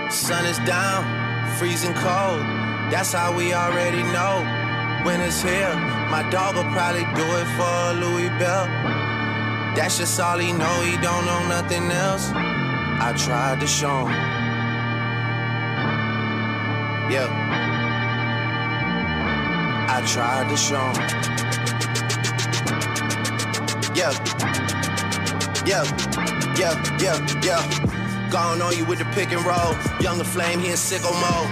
Sun is down, freezing cold. That's how we already know. Winter's here, my dog will probably do it for Louis Bell. That's just all he know, he don't know nothing else. I tried to show him. Yeah. I tried to show him. Yeah. Gone on you with the pick and roll. Younger flame, he in sicko mode.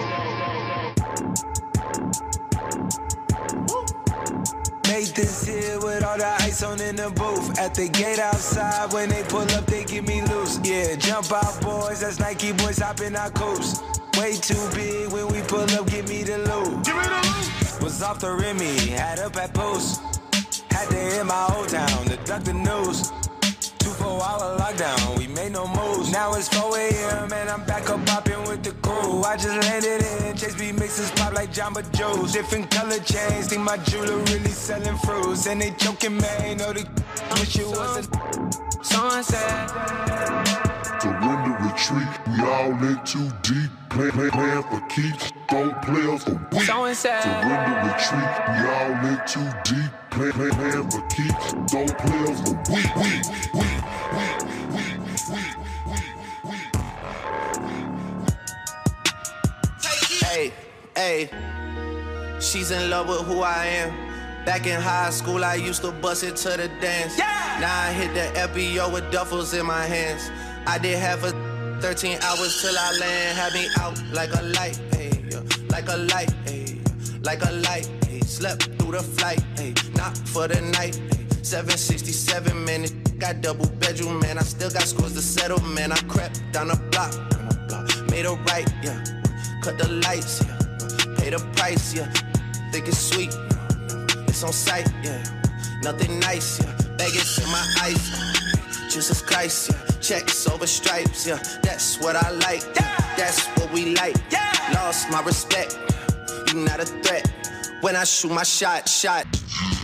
Made this here with all the ice on in the booth. At the gate outside, when they pull up, they get me loose. Yeah, jump out, boys. That's Nike boys hopping our coops. Way too big when we pull up, give me the loot. Give me the loot. Was off the Remy, had up at post. Had to hit my old town to duck the news. 24-hour lockdown, we made no moves. Now it's 4 a.m. and I'm back up popping with the crew. I just landed in, Chase B mixes pop like Jamba Joe's. Different color chains, think my jeweler really selling fruits. And they joking, man, know the wish it was a someone said. Surrender, retreat, we all in too deep. Playing for keeps, don't play us for weak. Someone said. Surrender, retreat, we all in too deep. Playing for keeps, don't play us for weak. Hey, she's in love with who I am. Back in high school, I used to bust it to the dance. Yeah! Now I hit the FBO with duffels in my hands. I did have a 13 hours till I land. Had me out like a light, hey, like a light, hey, like a light, hey. Slept through the flight, hey, not for the night, hey. 767 minutes, got double bedroom, man. I still got scores to settle, man. I crept down the block, made a right, yeah. Cut the lights, yeah. Pay the price, yeah. Think it's sweet, it's on sight, yeah. Nothing nice, yeah. Baggage in my ice, Jesus Christ, yeah. Checks over stripes, yeah. That's what I like, yeah. That's what we like, yeah. Lost my respect, you not a threat. When I shoot my shot.